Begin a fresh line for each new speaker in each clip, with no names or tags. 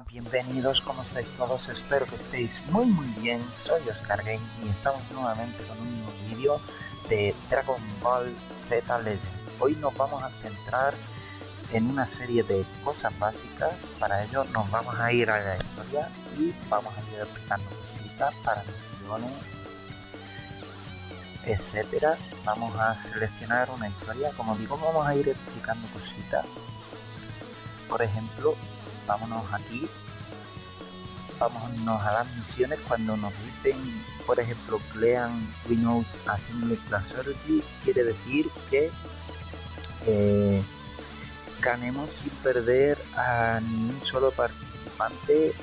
bienvenidos, ¿cómo estáis todos? Espero que estéis muy bien. Soy Oscar Game y estamos nuevamente con un nuevo vídeo de Dragon Ball Z Legend. Hoy nos vamos a centrar en una serie de cosas básicas. Para ello nos vamos a ir a la historia y vamos a ir explicando cositas para misiones, etcétera. Vamos a seleccionar una historia, como digo, vamos a ir explicando cositas. Por ejemplo, vámonos aquí, vámonos a las misiones. Cuando nos dicen, por ejemplo, Clean Without a Single Casualty, quiere decir que ganemos sin perder a ni un solo participante,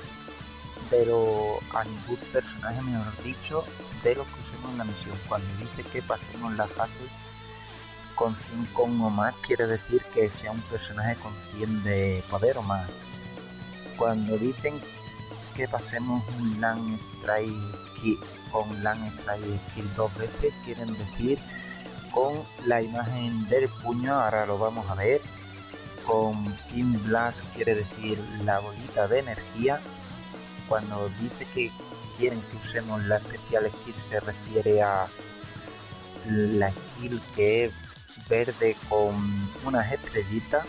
a ningún personaje, mejor dicho, de los que usemos en la misión. Cuando dice que pasemos la fase con 5 o más, quiere decir que sea un personaje con 100 de poder o más. Cuando dicen que pasemos un Land Strike con Land Strike Skill 2 veces, quieren decir con la imagen del puño, ahora lo vamos a ver. Con King Blast quiere decir la bolita de energía. Cuando dice que quieren que usemos la especial skill, se refiere a la skill que es verde con unas estrellitas.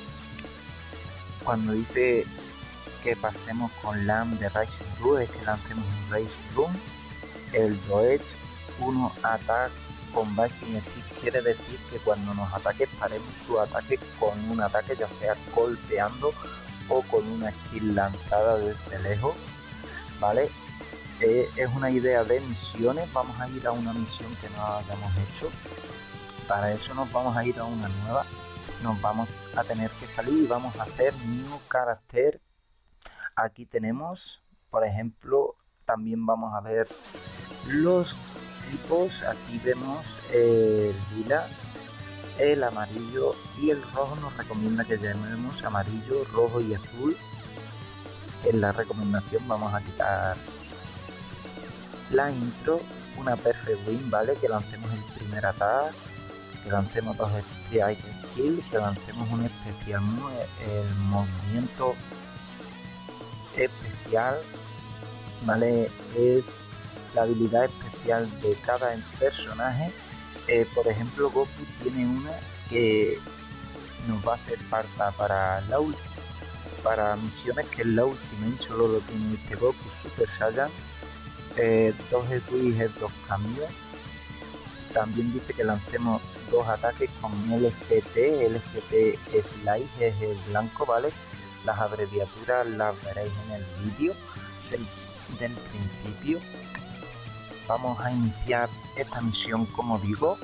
Cuando dice que pasemos con LAM de Rising Run, es que lancemos un Rising Run. El Doge 1 Attack con Bashing Stick quiere decir que cuando nos ataque paremos su ataque con un ataque, ya sea golpeando o con una skill lanzada desde lejos, ¿vale? Es una idea de misiones. Vamos a ir a una misión que no hayamos hecho. Para eso nos vamos a ir a una nueva. Nos vamos a tener que salir y vamos a hacer New Character. Aquí tenemos, por ejemplo, también vamos a ver los tipos. Aquí vemos el lila, el amarillo y el rojo. Nos recomienda que llamemos amarillo, rojo y azul. En la recomendación vamos a quitar la intro, una perfect win, ¿vale? Que lancemos el primer ataque, que lancemos dos strike skill, que lancemos un especial move, el movimiento especial, ¿vale? Es la habilidad especial de cada personaje. Por ejemplo, Goku tiene una que nos va a hacer falta para misiones, que es la Ultimate, solo lo tiene este Goku Super Saiyan. 2 Edwis, 2 cambios. También dice que lancemos 2 ataques con LGT. LGT Slice es el blanco, ¿vale? Las abreviaturas las veréis en el vídeo del principio. Vamos a iniciar esta misión, como digo,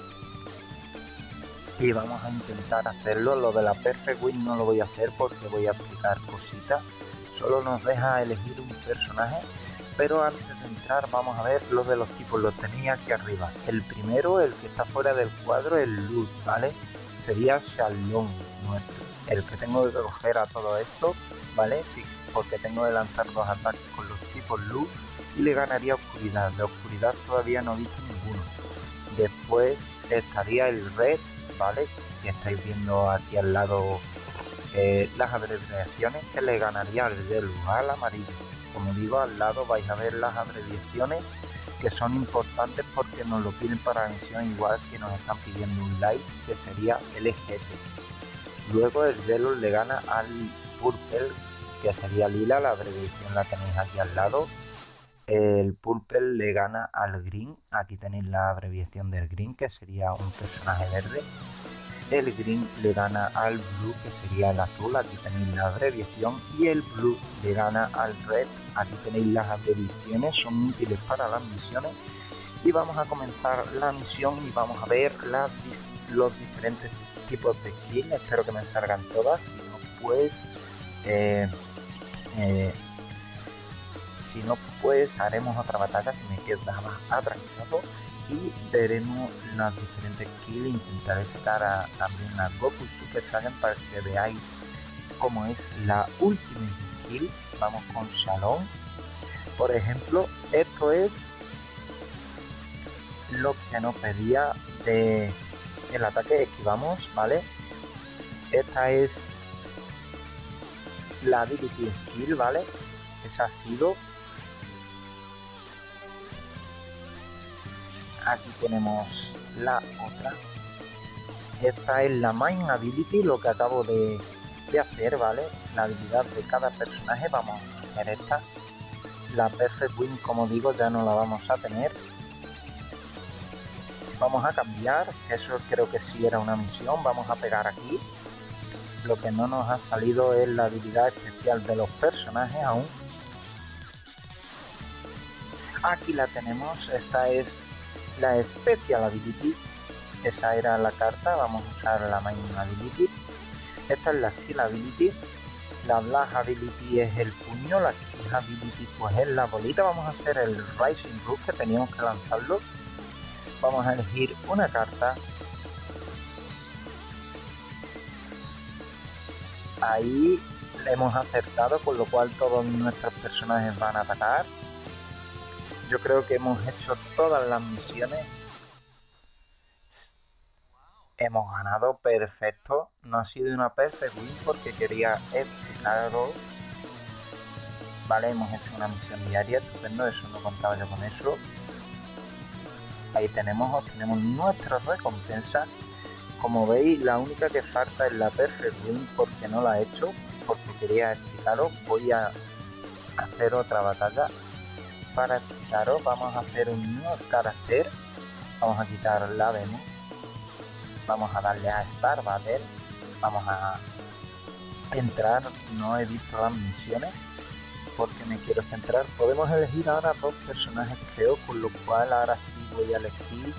y vamos a intentar hacerlo. Lo de la Perfect Win no lo voy a hacer porque voy a explicar cositas. Solo nos deja elegir un personaje. Pero antes de entrar vamos a ver lo de los tipos. Los tenía aquí arriba. El primero, el que está fuera del cuadro, el Luz, ¿vale? Sería Shalom nuestro. El que tengo que coger a todo esto, ¿vale? Sí, porque tengo que lanzar 2 ataques con los tipos Luz y le ganaría Oscuridad. De Oscuridad todavía no he visto ninguno. Después estaría el Red, ¿vale? Que estáis viendo aquí al lado las abreviaciones, que le ganaría al de Luz, al amarillo. Como digo, al lado vais a ver las abreviaciones, que son importantes porque nos lo piden para la misión, igual que nos están pidiendo un like, que sería LGT. Luego el Yellow le gana al Purple, que sería lila, la abreviación la tenéis aquí al lado. El Purple le gana al Green, aquí tenéis la abreviación del Green, que sería un personaje verde. El Green le gana al Blue, que sería el azul, aquí tenéis la abreviación. Y el Blue le gana al Red, aquí tenéis las abreviaciones, son útiles para las misiones. Y vamos a comenzar la misión y vamos a ver los diferentes tipos de skill. Espero que me salgan todas, si no pues haremos otra batalla que me queda más atrancado y veremos las diferentes kills. Intentaré sacar también a Goku Super Saiyan para que veáis cómo es la Ultimate Kill. Vamos con Shalom, por ejemplo. Esto es lo que nos pedía de el ataque. Esquivamos, ¿vale? Esta es la Ability Skill, ¿vale? Esa ha sido. Aquí tenemos la otra. Esta es la Main Ability, lo que acabo de hacer, ¿vale? La habilidad de cada personaje. Vamos a hacer esta. La Perfect Win, como digo, ya no la vamos a tener. Vamos a cambiar, eso creo que sí era una misión. Vamos a pegar aquí. Lo que no nos ha salido es la habilidad especial de los personajes aún. Aquí la tenemos, esta es la Special Ability. Esa era la carta, vamos a usar la Main Ability. Esta es la Skill Ability. La Blast Ability es el puño, la Skill Ability pues es la bolita. Vamos a hacer el Rising Root, que teníamos que lanzarlo. Vamos a elegir una carta. Ahí le hemos acertado, con lo cual todos nuestros personajes van a atacar. Yo creo que hemos hecho todas las misiones. Hemos ganado, perfecto. No ha sido una perfect win porque quería explicaros. Vale, hemos hecho una misión diaria, estupendo, eso no contaba yo con eso. Ahí obtenemos nuestra recompensa. Como veis, la única que falta es la perfect win porque no la he hecho, porque quería explicaros. Voy a hacer otra batalla para explicaros. Vamos a hacer un nuevo carácter. Vamos a quitar la demo. Vamos a darle a Star Battle. Vamos a entrar. No he visto las misiones porque me quiero centrar. Podemos elegir ahora dos personajes, creo, con lo cual ahora sí voy a elegir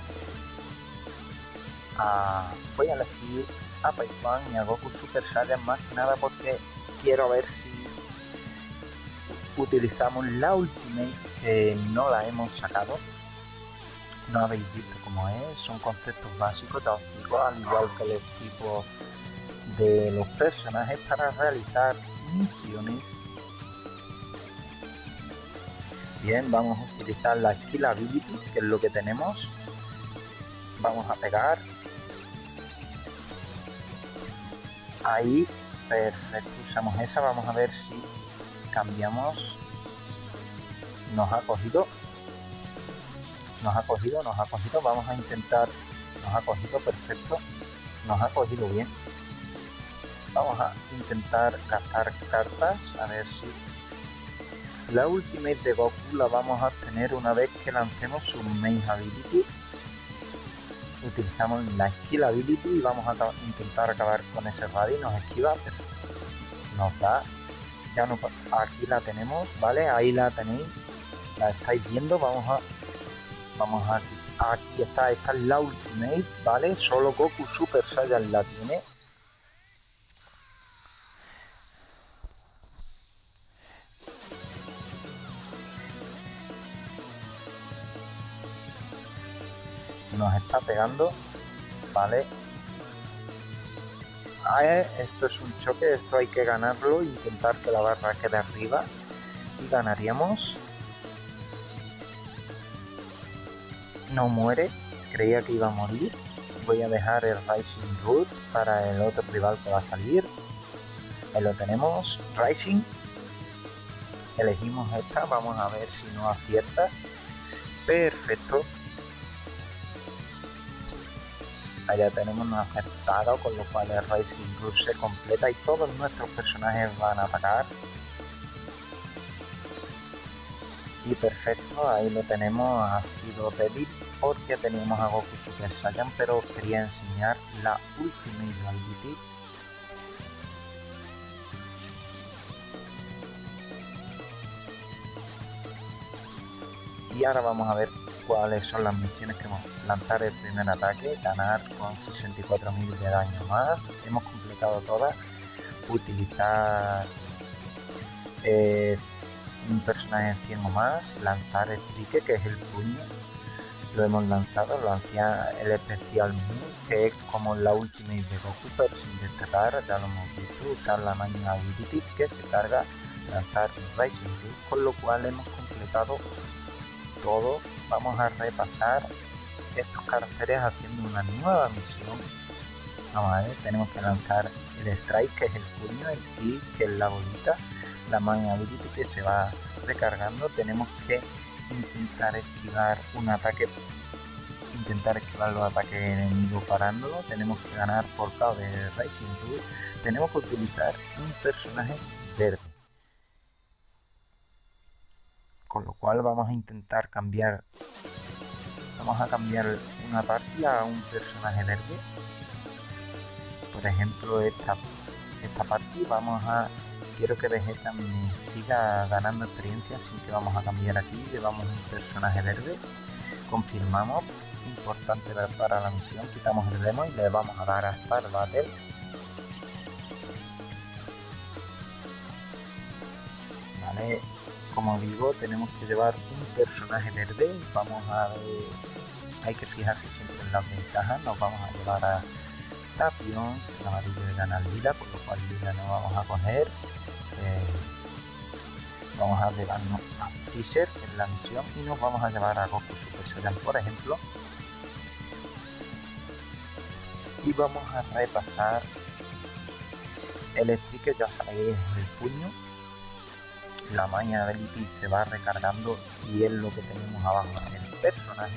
a Pipeman y a Goku Super Saiyan, más que nada porque quiero ver si utilizamos la Ultimate, que no la hemos sacado. No habéis visto cómo es, son conceptos básicos, te os digo, al igual que los tipos de los personajes para realizar misiones. Bien, vamos a utilizar la Skill Ability, que es lo que tenemos. Vamos a pegar. Ahí, perfecto, usamos esa. Vamos a ver si cambiamos. Nos ha cogido, vamos a intentar. Nos ha cogido, perfecto, nos ha cogido bien. Vamos a intentar gastar cartas, a ver si la Ultimate de Goku la vamos a obtener una vez que lancemos su Main Ability. Utilizamos la Skill Ability y vamos a intentar acabar con ese radio. Nos esquiva, pero nos da. Ya no, aquí la tenemos, ¿vale? Ahí la tenéis, la estáis viendo. Vamos a aquí está, esta es la Ultimate, ¿vale? Solo Goku Super Saiyan la tiene. Nos está pegando, ¿vale? Esto es un choque, esto hay que ganarlo, intentar que la barra quede arriba y ganaríamos. No muere, creía que iba a morir. Voy a dejar el Rising Root para el otro rival que va a salir. Ahí lo tenemos, Rising. Elegimos esta, vamos a ver si no acierta. Perfecto. Allá tenemos un acertado, con lo cual el Rising Root se completa y todos nuestros personajes van a atacar. Y perfecto, ahí lo tenemos. Ha sido débil porque teníamos a Goku Super Saiyan, pero os quería enseñar la Ultimate Ability. Y ahora vamos a ver cuáles son las misiones que hemos. Lanzar el primer ataque, ganar con 64.000 de daño más. Hemos completado todas. Utilizar un personaje en 100 o más. Lanzar el trique, que es el puño. Lo hemos lanzado. Lancé el especial Move, que es como la Ultimate de Goku, pero sin destacar. Ya lo hemos visto. Usar la Main Ability, que se carga. Lanzar un Rising Root, con lo cual hemos completado todo. Vamos a repasar estos caracteres haciendo una nueva misión. Vamos a ver, tenemos que lanzar el strike, que es el puño, el ki, que es la bolita, la main ability, que se va recargando. Tenemos que intentar esquivar un ataque, intentar esquivar los ataques enemigos parándolo. Tenemos que ganar por KO de Rising Root. Tenemos que utilizar un personaje verde, con lo cual vamos a intentar cambiar, vamos a cambiar una partida a un personaje verde. Por ejemplo, esta partida quiero que Vegeta me siga ganando experiencia, así que vamos a cambiar aquí, llevamos un personaje verde, confirmamos, importante para la misión, quitamos el demo y le vamos a dar a Star Battle. Vale, como digo, tenemos que llevar un personaje verde, vamos a ver, hay que fijarse siempre en las ventajas, nos vamos a llevar a Tapions, el amarillo de ganar Lila, por lo cual Lila no vamos a coger. Vamos a llevarnos a Freezer, que es la misión, y nos vamos a llevar a Goku Super Saiyan, por ejemplo. Y vamos a repasar el stick, que ya sabéis, es el puño. La main ability se va recargando y es lo que tenemos abajo en el personaje.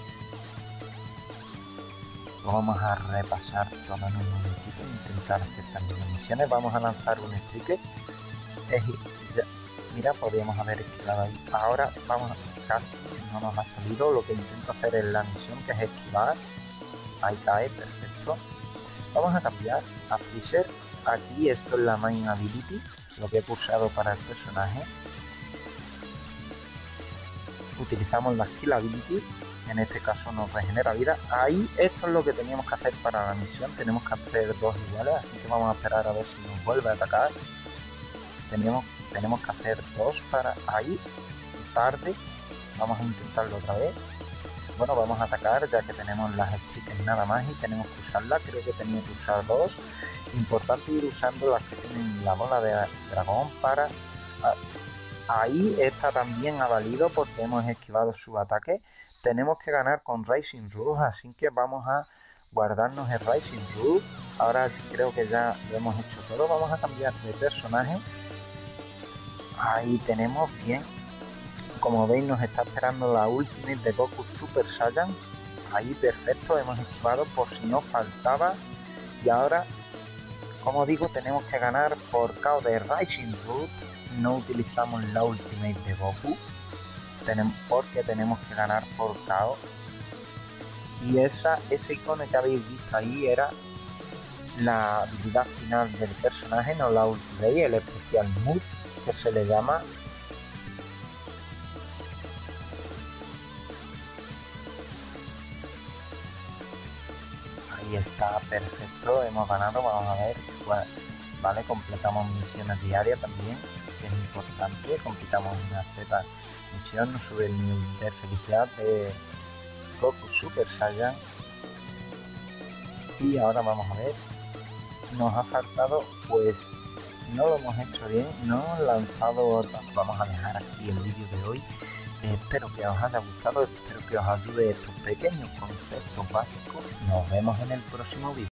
Lo vamos a repasar todo en un momentito, intentar hacer también misiones. Vamos a lanzar un strike. Mira, podríamos haber esquivado ahí. Ahora casi no nos ha salido. Lo que intento hacer es la misión, que es esquivar. Ahí cae, perfecto. Vamos a cambiar a Freezer. Aquí esto es la main ability, lo que he pulsado para el personaje. Utilizamos la skill ability, en este caso nos regenera vida. Ahí esto es lo que teníamos que hacer para la misión. Tenemos que hacer dos iguales, así que vamos a esperar a ver si nos vuelve a atacar. Tenemos que hacer dos para ahí, tarde. Vamos a intentarlo otra vez. Bueno, vamos a atacar ya que tenemos las stickers nada más y tenemos que usarla. Creo que tenía que usar dos. Importante ir usando las que tienen la bola de dragón para... Ahí esta también ha valido porque hemos esquivado su ataque. Tenemos que ganar con Rising Root, así que vamos a guardarnos el Rising Root. Ahora creo que ya lo hemos hecho todo. Vamos a cambiar de personaje. Ahí tenemos bien. Como veis, nos está esperando la Ultimate de Goku Super Saiyan. Ahí perfecto, hemos esquivado por si nos faltaba. Y ahora, como digo, tenemos que ganar por KO de Rising Root. No utilizamos la Ultimate de Goku porque tenemos que ganar por KO. Y ese icono que habéis visto ahí era la habilidad final del personaje, no la Ultimate, el especial Move que se le llama. Ahí está, perfecto, hemos ganado. Vamos a ver, vale, completamos misiones diarias también, que es importante. Completamos una Z misión, nos sube el nivel de felicidad de Goku Super Saiyan. Y ahora vamos a ver, nos ha faltado, pues no lo hemos hecho bien, no hemos lanzado. Vamos a dejar aquí el vídeo de hoy. Espero que os haya gustado, espero que os ayude estos pequeños conceptos básicos. Nos vemos en el próximo vídeo.